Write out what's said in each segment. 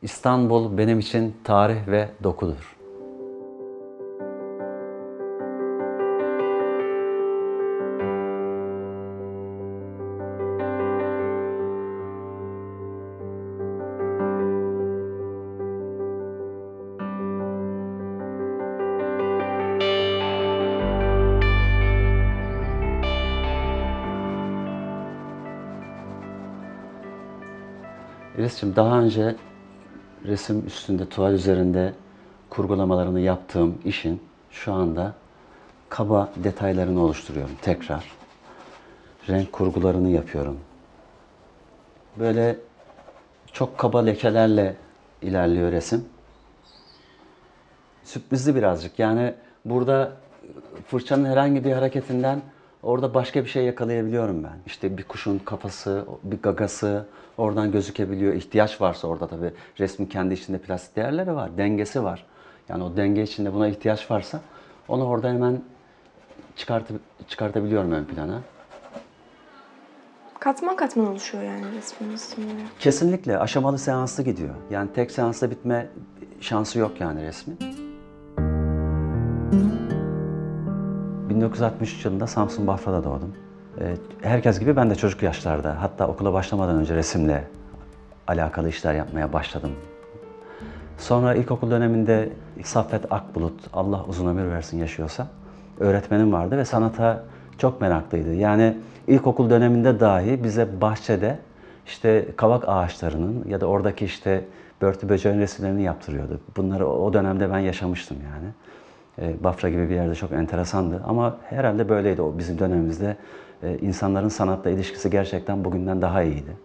İstanbul benim için tarih ve dokudur. Elis'ciğim, daha önce resim üstünde, tuval üzerinde kurgulamalarını yaptığım işin şu anda kaba detaylarını oluşturuyorum tekrar. Renk kurgularını yapıyorum. Böyle çok kaba lekelerle ilerliyor resim. Sürprizli birazcık. Yani burada fırçanın herhangi bir hareketinden orada başka bir şey yakalayabiliyorum ben. İşte bir kuşun kafası, bir gagası oradan gözükebiliyor. İhtiyaç varsa orada tabii resmin kendi içinde plastik değerleri var, dengesi var. Yani o denge içinde buna ihtiyaç varsa onu orada hemen çıkartabiliyorum ön plana. Katman katman oluşuyor yani resmimiz. Kesinlikle aşamalı seanslı gidiyor. Yani tek seansla bitme şansı yok yani resmin. 1963 yılında Samsun Bafra'da doğdum. Herkes gibi ben de çocuk yaşlarda, hatta okula başlamadan önce resimle alakalı işler yapmaya başladım. Sonra ilkokul döneminde Saffet Akbulut, Allah uzun ömür versin yaşıyorsa, öğretmenim vardı ve sanata çok meraklıydı. Yani ilkokul döneminde dahi bize bahçede işte kavak ağaçlarının ya da oradaki işte börtü böceğin resimlerini yaptırıyordu. Bunları o dönemde ben yaşamıştım yani. Bafra gibi bir yerde çok enteresandı ama herhalde böyleydi o bizim dönemimizde. İnsanların sanatla ilişkisi gerçekten bugünden daha iyiydi.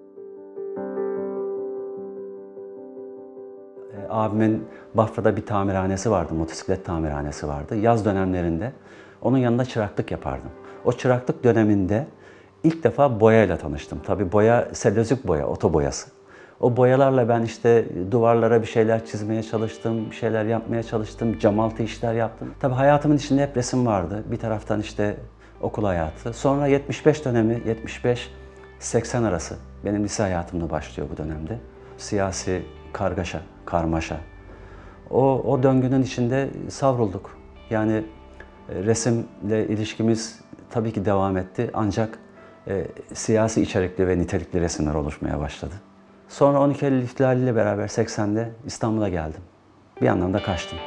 Abimin Bafra'da bir tamirhanesi vardı, motosiklet tamirhanesi vardı. Yaz dönemlerinde onun yanında çıraklık yapardım. O çıraklık döneminde ilk defa boyayla tanıştım. Tabii boya, selülozik boya, oto boyası. O boyalarla ben işte duvarlara bir şeyler çizmeye çalıştım, bir şeyler yapmaya çalıştım, camaltı işler yaptım. Tabii hayatımın içinde hep resim vardı. Bir taraftan işte okul hayatı. Sonra 75 dönemi, 75-80 arası benim lise hayatımda başlıyor bu dönemde. Siyasi kargaşa, karmaşa. O döngünün içinde savrulduk. Yani resimle ilişkimiz tabii ki devam etti ancak siyasi içerikli ve nitelikli resimler oluşmaya başladı. Sonra 12 Eylül İhtilali ile beraber 80'de İstanbul'a geldim. Bir anlamda kaçtım.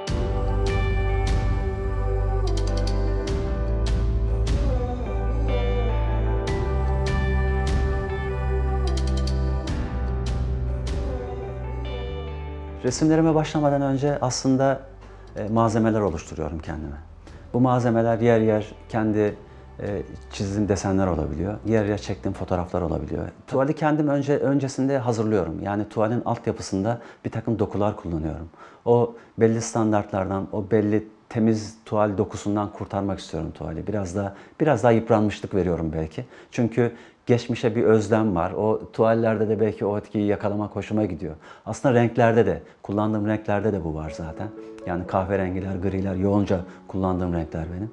Resimlerime başlamadan önce aslında malzemeler oluşturuyorum kendime. Bu malzemeler yer yer kendi çizdiğim desenler olabiliyor. Yer yer çektiğim fotoğraflar olabiliyor. Tuvali kendim öncesinde hazırlıyorum. Yani tuvalin altyapısında bir takım dokular kullanıyorum. O belli standartlardan, o belli temiz tuval dokusundan kurtarmak istiyorum tuvali. Biraz daha yıpranmışlık veriyorum belki. Çünkü geçmişe bir özlem var. O tuvallerde de belki o etkiyi yakalamak hoşuma gidiyor. Aslında renklerde de, kullandığım renklerde de bu var zaten. Yani kahverengiler, griler, yoğunca kullandığım renkler benim.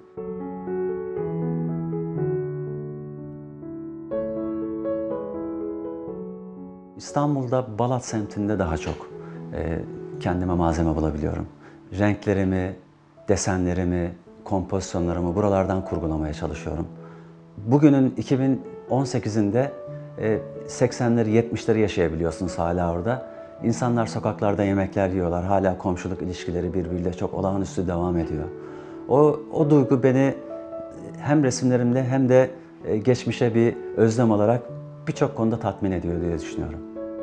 İstanbul'da Balat semtinde daha çok kendime malzeme bulabiliyorum. Renklerimi, desenlerimi, kompozisyonlarımı buralardan kurgulamaya çalışıyorum. Bugünün 2018'inde 80'leri 70'leri yaşayabiliyorsunuz hala orada. İnsanlar sokaklarda yemekler yiyorlar. Hala komşuluk ilişkileri birbiriyle çok olağanüstü devam ediyor. O duygu beni hem resimlerimle hem de geçmişe bir özlem olarak birçok konuda tatmin ediyor diye düşünüyorum.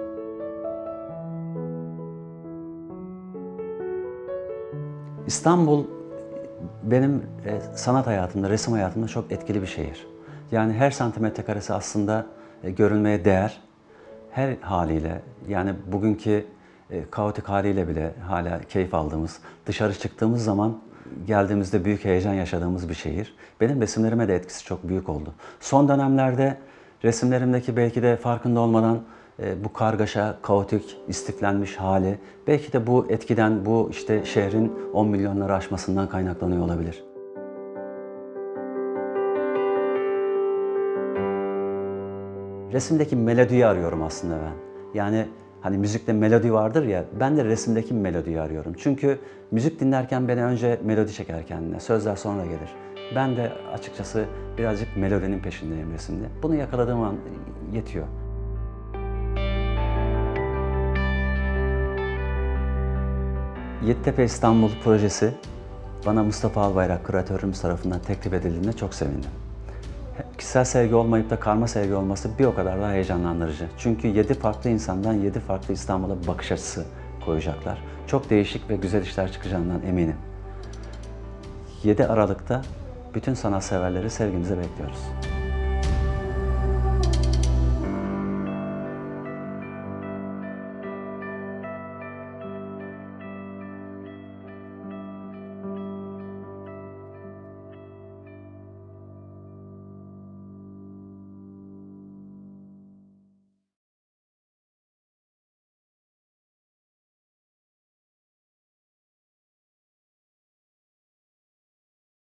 İstanbul benim sanat hayatımda, resim hayatımda çok etkili bir şehir. Yani her santimetre karesi aslında görülmeye değer. Her haliyle, yani bugünkü kaotik haliyle bile hala keyif aldığımız, dışarı çıktığımız zaman geldiğimizde büyük heyecan yaşadığımız bir şehir. Benim resimlerime de etkisi çok büyük oldu. Son dönemlerde resimlerimdeki belki de farkında olmadan bu kargaşa, kaotik, istiflenmiş hali belki de bu etkiden, bu işte şehrin 10 milyonları aşmasından kaynaklanıyor olabilir. Resimdeki melodiyi arıyorum aslında ben. Yani Hani müzikte melodi vardır ya, ben de resimdeki melodiyi arıyorum. Çünkü müzik dinlerken beni önce melodi çeker kendine, sözler sonra gelir. Ben de açıkçası birazcık melodinin peşindeyim resimde. Bunu yakaladığım an yetiyor. Yeditepe İstanbul projesi bana Mustafa Albayrak küratörümüz tarafından teklif edildiğinde çok sevindim. Kişisel sergi olmayıp da karma sergi olması bir o kadar daha heyecanlandırıcı. Çünkü 7 farklı insandan 7 farklı İstanbul'a bakış açısı koyacaklar. Çok değişik ve güzel işler çıkacağından eminim. 7 Aralık'ta bütün sanatseverleri sergimize bekliyoruz.